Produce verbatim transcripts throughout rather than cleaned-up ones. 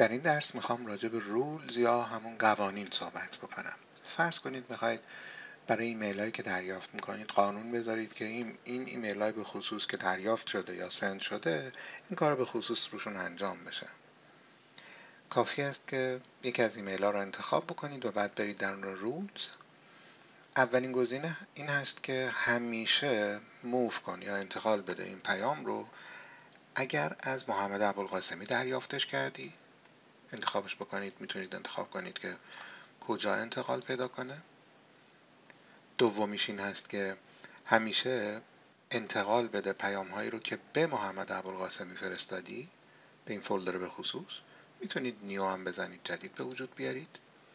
در این درس میخوام راجع به رولز یا همون قوانین صحبت بکنم. فرض کنید میخواید برای ایمیل هایی که دریافت میکنید قانون بذارید که این این ایمیل های به خصوص که دریافت شده یا سند شده این کار به خصوص روشون انجام بشه. کافی است که یکی از ایمیل ها رو انتخاب بکنید و بعد برید در رولز. اولین گزینه این هست که همیشه موو کن یا انتقال بده این پیام رو اگر از محمد ابوالقاسمی دریافتش کردی. انتخابش بکنید، میتونید انتخاب کنید که کجا انتقال پیدا کنه. دومیش این هست که همیشه انتقال بده پیام هایی رو که به محمد ابوالقاسمی فرستادی، به این فولدر به خصوص. میتونید نیو هم بزنید، جدید به وجود بیارید.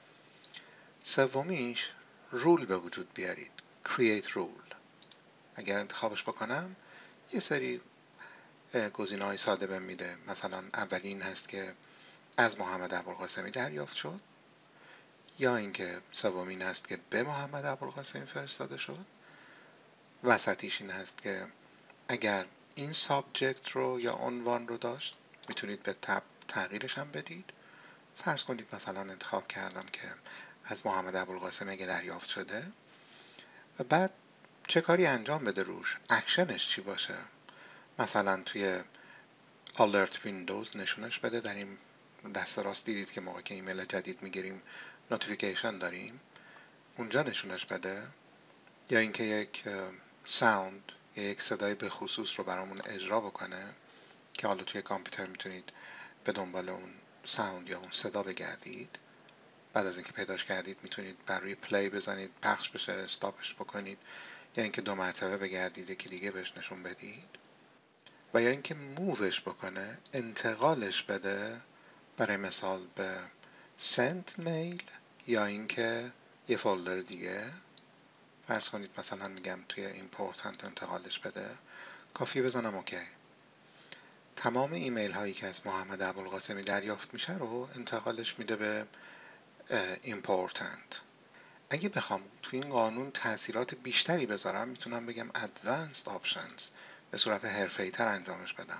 سومیش رول به وجود بیارید، create rule. اگر انتخابش بکنم یه سری گزینه های ساده بهم میده. مثلا اولین هست که از محمد ابوالقاسمی دریافت شد، یا اینکه سومین هست که به محمد ابوالقاسمی فرستاده شد. وسطیش این هست که اگر این سابجکت رو یا عنوان رو داشت میتونید به تب تغییرش هم بدید. فرض کنید مثلا انتخاب کردم که از محمد ابوالقاسمی اگه دریافت شده و بعد چه کاری انجام بده روش، اکشنش چی باشه. مثلا توی alert windows نشونش بده. در این دست راست دیدید که موقع که ایمیل جدید میگیریم نوتیفیکیشن داریم، اونجا نشونش بده. یا اینکه یک ساوند یا یک صدای به خصوص رو برامون اجرا بکنه که حالا توی کامپیوتر میتونید به دنبال اون ساوند یا اون صدا بگردید. بعد از اینکه پیداش کردید میتونید بر روی پلی بزنید، پخش بشه، استاپش بکنید، یا اینکه دو مرتبه بگردید یکی دیگه بهش نشون بدید. و یا اینکه مووش بکنه، انتقالش بده، برای مثال به send mail، یا اینکه یه فولدر دیگه. فرض کنید مثلا میگم توی important انتقالش بده، کافیه بزنم اوکی. تمام ایمیل هایی که از محمد ابوالقاسمی دریافت میشه رو انتقالش میده به important. اگه بخوام توی این قانون تاثیرات بیشتری بذارم میتونم بگم advanced options، به صورت حرفه‌ای تر انجامش بدم.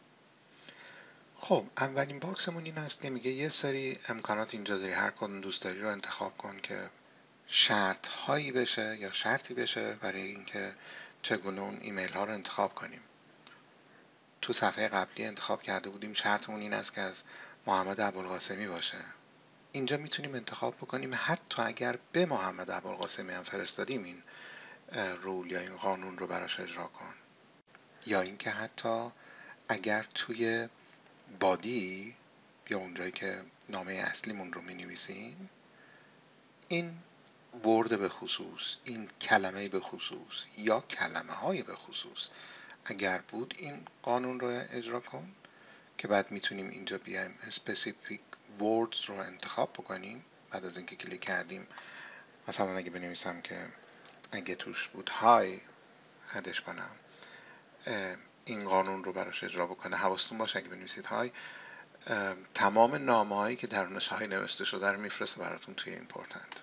خب اولین باکسمون این هست که میگه یه سری امکانات اینجا داری، هر کدوم دوست داری رو انتخاب کن که شرط هایی بشه یا شرطی بشه برای اینکه چگونه اون ایمیل ها رو انتخاب کنیم. تو صفحه قبلی انتخاب کرده بودیم شرطمون این است که از محمد ابوالقاسمی باشه. اینجا میتونیم انتخاب بکنیم حتی اگر به محمد ابوالقاسمی هم فرستادیم این رول یا این قانون رو براش اجرا کن. یا اینکه حتی اگر توی بادی یا اونجایی که نامه اصلیمون رو می‌نویسیم این ورد به خصوص، این کلمه به خصوص یا کلمه های به خصوص اگر بود این قانون رو اجرا کن، که بعد میتونیم اینجا بیایم specific words رو انتخاب بکنیم. بعد از اینکه کلیک کردیم مثلا اگه بنویسم که اگه توش بود های ادش کنم این قانون رو براش اجرا بکنه. حواستون باشه اگه بنویسید های تمام نامه هایی که درونش های نوشته شده رو میفرسته براتون توی ایمپورتنت.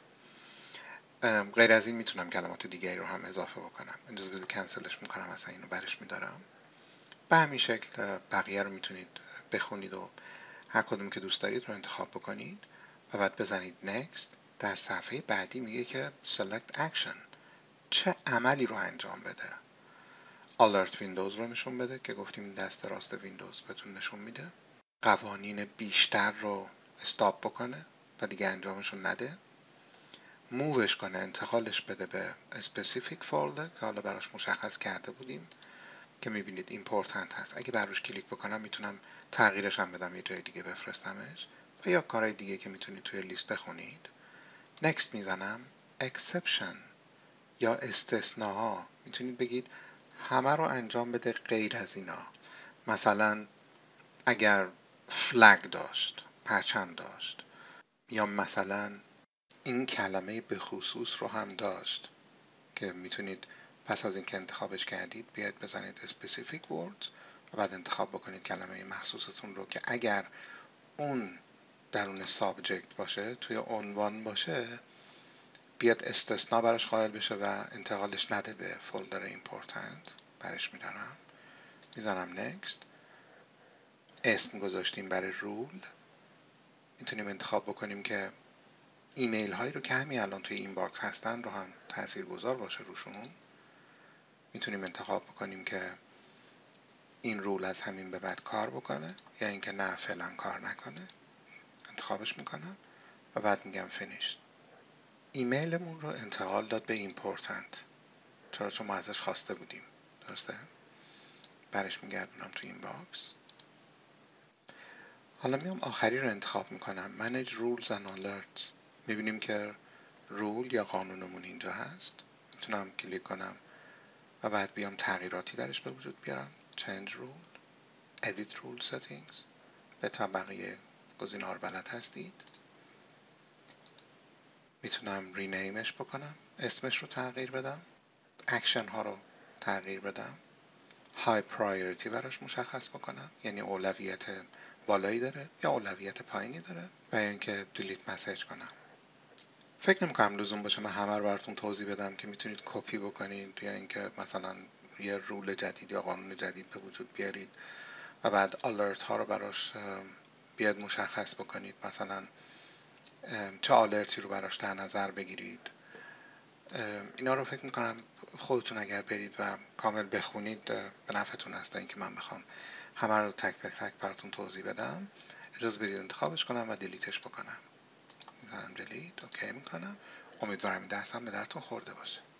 غیر از این میتونم کلمات دیگری رو هم اضافه بکنم. اجازه بدید کنسلش میکنم، اصلا اینو برش میدارم. به همین شکل بقیه رو میتونید بخونید و هر کدوم که دوست دارید رو انتخاب بکنید و بعد بزنید next. در صفحه بعدی میگه که select action، چه عملی رو انجام بده. alert windows رو نشون بده که گفتیم دست راست ویندوز بهتون نشون میده. قوانین بیشتر رو استاپ بکنه و دیگه انجامشون نده. مووش کنه، انتقالش بده به specific folder که حالا براش مشخص کرده بودیم که میبینید important هست. اگه بر روش کلیک بکنم میتونم تغییرش هم بدم، یه جای دیگه بفرستمش، و یا کارهای دیگه که میتونید توی لیست بخونید. next میزنم. exception یا استثناها میتونید بگید همه رو انجام بده غیر از اینا. مثلا اگر فلگ داشت، پرچم داشت، یا مثلا این کلمه به خصوص رو هم داشت که میتونید پس از اینکه انتخابش کردید بیاید بزنید specific words و بعد انتخاب بکنید کلمه مخصوصتون رو که اگر اون درون سابجکت باشه، توی عنوان باشه، بیاد استثناء براش قائل بشه و انتقالش نده به فولدر important. برش میدارم، میزنم next. اسم گذاشتیم برای رول. میتونیم انتخاب بکنیم که ایمیل هایی رو که همین الان توی این باکس هستن رو هم تاثیرگذار باشه روشون. میتونیم انتخاب بکنیم که این رول از همین به بعد کار بکنه یا اینکه نه فعلا کار نکنه. انتخابش میکنم و بعد میگم فینیش. ایمیلمون رو انتقال داد به ایمپورتنت، چرا؟ چون ما ازش خواسته بودیم، درسته؟ برش میگردونم تو این باکس. حالا میام آخری رو انتخاب میکنم، Manage Rules and Alerts. میبینیم که رول یا قانونمون اینجا هست. میتونم کلیک کنم و بعد بیام تغییراتی درش به وجود بیارم. Change Rule، Edit Rule Settings. به تا بقیه گزینه‌ها رو بلد هستید. میتونم رینیمش بکنم، اسمش رو تغییر بدم، اکشن ها رو تغییر بدم، های پرایوریتی براش مشخص بکنم، یعنی اولویت بالایی داره یا اولویت پایینی داره، و یا اینکه دیلیت مسیج کنم. فکر نمی‌کنم لزوم باشه من همه رو براتون توضیح بدم که میتونید کپی بکنید یا اینکه مثلا یه رول جدید یا قانون جدید به وجود بیارید و بعد آلرت ها رو براش بیاد مشخص بکنید، مثلا چه آلرتی رو براش در نظر بگیرید. اینا رو فکر میکنم خودتون اگر برید و کامل بخونید به نفعتون است، تا اینکه من بخوام همه رو تک به تک براتون توضیح بدم. اجازه بدید انتخابش کنم و دیلیتش بکنم. میذارم دیلیت، اوکی میکنم. امیدوارم این درس هم به درتون خورده باشه.